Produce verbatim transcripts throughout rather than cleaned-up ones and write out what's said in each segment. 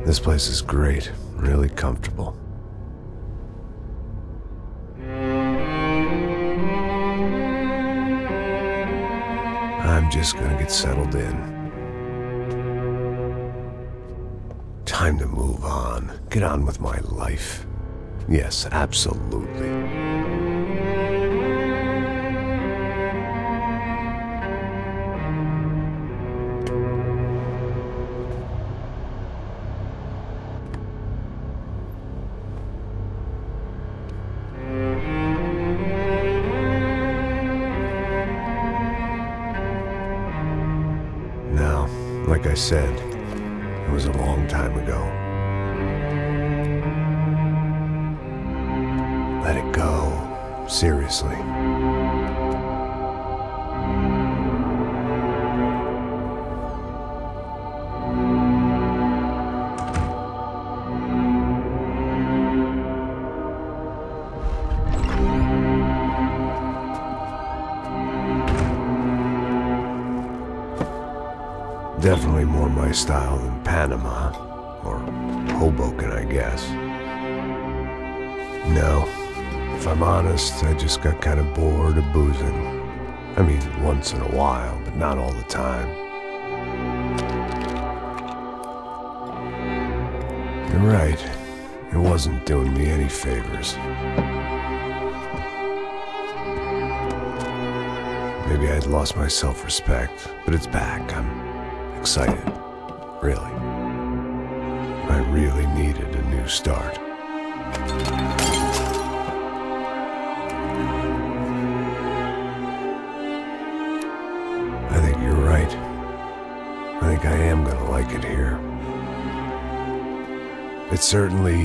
This place is great, really comfortable. I'm just gonna get settled in. Time to move on. Get on with my life. Yes, absolutely. Now, like I said, it was a long time ago. Let it go. Seriously. Definitely more my style than Panama, or Hoboken, I guess. No, if I'm honest, I just got kind of bored of boozing. I mean, once in a while, but not all the time. You're right, it wasn't doing me any favors. Maybe I'd lost my self-respect, but it's back. I'm excited, really. I really needed a new start. I think you're right. I think I am gonna like it here. It certainly...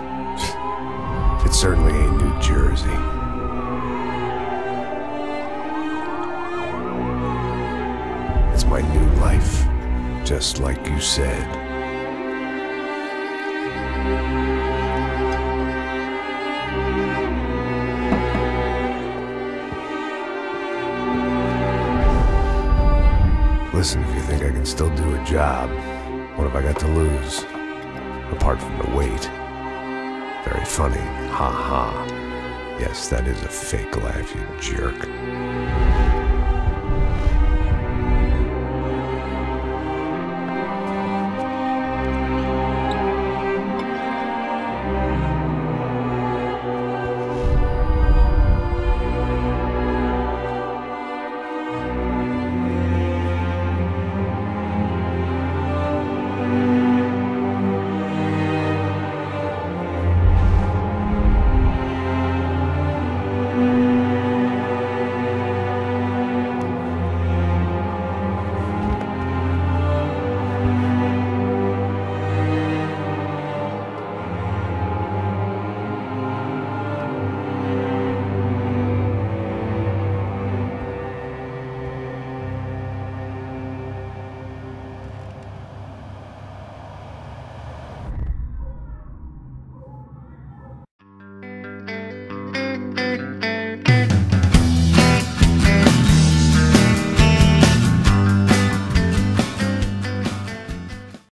It certainly ain't New Jersey. It's my new life. Just like you said. Listen, if you think I can still do a job, what have I got to lose? Apart from the weight. Very funny. Ha ha. Yes, that is a fake laugh, you jerk.